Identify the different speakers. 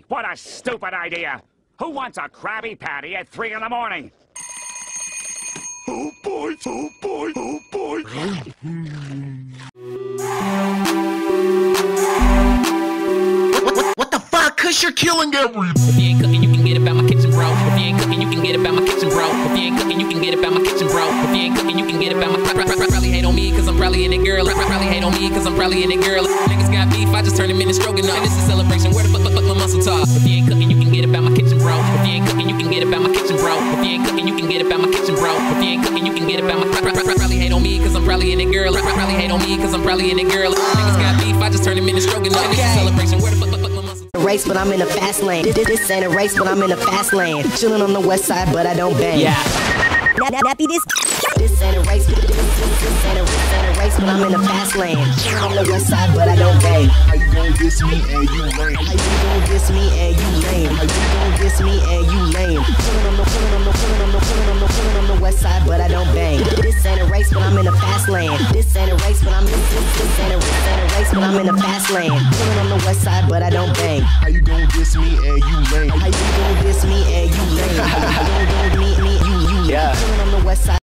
Speaker 1: What a stupid idea! Who wants a Krabby Patty at 3 in the morning?
Speaker 2: Oh boy, oh boy, oh boy. What the fuck? Cause you're killing everything.
Speaker 3: If you ain't cooking, you can get it out my kitchen, bro. If you ain't cooking, you can get it out my kitchen, bro. If you ain't cooking, you can get it out my kitchen, bro. If you ain't cooking, you can get it out my probably hate on me cause I'm probably in it, girl. Probably hate on me cause I'm probably in it, girl. Niggas got beef, I just turn them into stroking up. And this is celebration, where the fuck my muscle talk? If you ain't cooking, you can get it out my kitchen, bro. If you ain't cooking, you can get it out my kitchen, bro. If you ain't cooking, you can get it out my kitchen, bro. If you ain't cooking, you can get it out my probably hate on me cause I'm probably in it, girl. Probably hate on me cause I'm probably in it, girl. Niggas got beef, I just turn them into stroking up. And this is celebration, where the fuck my muscle talk?
Speaker 4: Race, but I'm in the fast lane. This ain't a race, but I'm in the fast lane. Chillin' on the west side, but I don't bang.
Speaker 3: Yeah.
Speaker 4: Nappy this. This ain't a race. This ain't a race, but I'm in the fast lane. Chillin' on the west side, but I don't bang.
Speaker 2: How you gon' diss me and you lame?
Speaker 4: How you gon' diss me and you lame? How you gon' diss me and you lame? Chillin' on the west side, but I don't bang. This ain't a race, but I'm in the fast lane. This ain't a race, but I'm in the fast lane. Chillin' on the west side, but I don't bang.
Speaker 2: How you gon' diss me and you lame?
Speaker 4: How you gon' diss me and you lame? How you gon' me, you.
Speaker 5: Yeah.
Speaker 4: Chillin' on the west side.